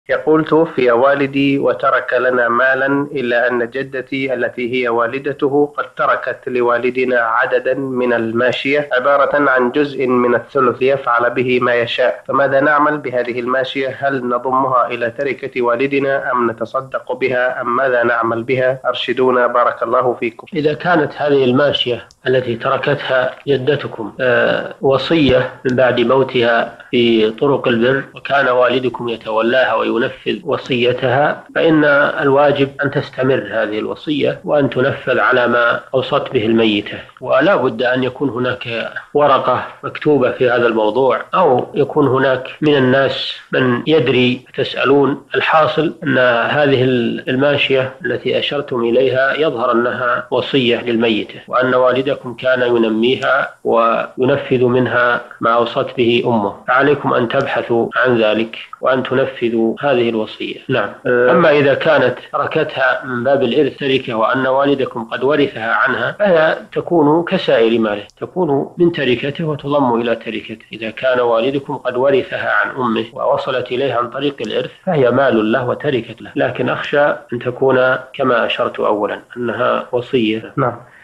يقول: توفي والدي وترك لنا مالا، إلا أن جدتي التي هي والدته قد تركت لوالدنا عددا من الماشية عبارة عن جزء من الثلث يفعل به ما يشاء، فماذا نعمل بهذه الماشية؟ هل نضمها إلى تركة والدنا أم نتصدق بها أم ماذا نعمل بها؟ أرشدونا بارك الله فيكم. إذا كانت هذه الماشية التي تركتها جدتكم وصية من بعد موتها في طرق البر، وكان والدكم يتولاها وينفذ وصيتها، فإن الواجب أن تستمر هذه الوصية وأن تنفذ على ما أوصت به الميتة. ولا بد أن يكون هناك ورقة مكتوبة في هذا الموضوع، أو يكون هناك من الناس من يدري. تسألون الحاصل أن هذه الماشية التي أشرتم إليها يظهر أنها وصية للميتة، وأن والدكم كان ينميها وينفذ منها ما أوصت به أمه، فعليكم أن تبحثوا عن ذلك وأن تنفذوا هذه الوصية. نعم. أما إذا كانت تركتها من باب الإرث تركة وأن والدكم قد ورثها عنها، فهي تكون كسائر ماله، تكون من تركته وتضم إلى تركته. إذا كان والدكم قد ورثها عن أمه ووصلت إليه عن طريق الإرث فهي مال له وتركة له، لكن أخشى أن تكون كما أشرت أولا أنها وصية. نعم.